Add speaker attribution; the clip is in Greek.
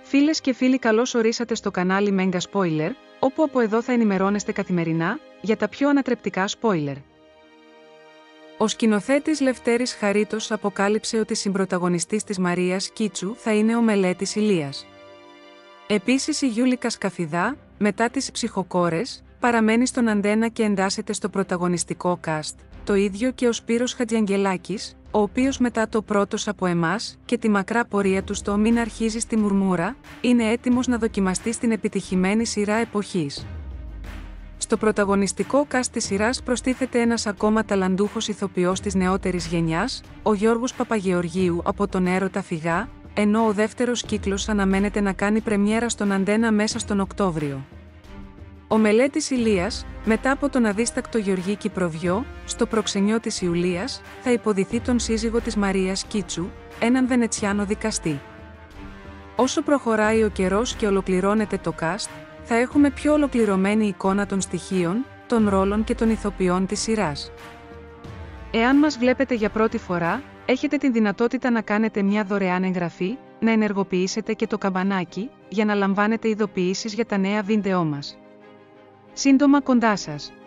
Speaker 1: Φίλες και φίλοι, καλώς ορίσατε στο κανάλι Mega Spoiler, όπου από εδώ θα ενημερώνεστε καθημερινά για τα πιο ανατρεπτικά spoiler. Ο σκηνοθέτης Λευτέρης Χαρίτος αποκάλυψε ότι συμπρωταγωνιστής της Μαρίας Κίτσου θα είναι ο Μελέτης Ηλίας. Επίσης η Γιούλικα Σκαφιδά, μετά τις Ψυχοκόρες, παραμένει στον Αντένα και εντάσσεται στο πρωταγωνιστικό cast, το ίδιο και ο Σπύρος Χατζιαγγελάκης, ο οποίος μετά το Πρώτος από εμάς και τη μακρά πορεία του στο Μην αρχίζει στη Μουρμούρα, είναι έτοιμος να δοκιμαστεί στην επιτυχημένη σειρά Εποχής. Στο πρωταγωνιστικό cast της σειράς προστίθεται ένας ακόμα ταλαντούχος ηθοποιός της νεότερης γενιάς, ο Γιώργος Παπαγεωργίου από τον Έρωτα Φυγά, ενώ ο δεύτερος κύκλος αναμένεται να κάνει πρεμιέρα στον Αντένα μέσα στον Οκτώβριο. Ο Μελέτης Ηλίας, μετά από τον αδίστακτο Γεωργή Κυπροβιό, στο προξενιό της Ιουλίας, θα υποδηθεί τον σύζυγο της Μαρίας Κίτσου, έναν Βενετσιάνο δικαστή. Όσο προχωράει ο καιρός και ολοκληρώνεται το cast, θα έχουμε πιο ολοκληρωμένη εικόνα των στοιχείων, των ρόλων και των ηθοποιών της σειράς. Εάν μας βλέπετε για πρώτη φορά, έχετε την δυνατότητα να κάνετε μια δωρεάν εγγραφή, να ενεργοποιήσετε και το καμπανάκι, για να λαμβάνετε ειδοποιήσεις για τα νέα βίντεό μας. Σύντομα κοντά σας.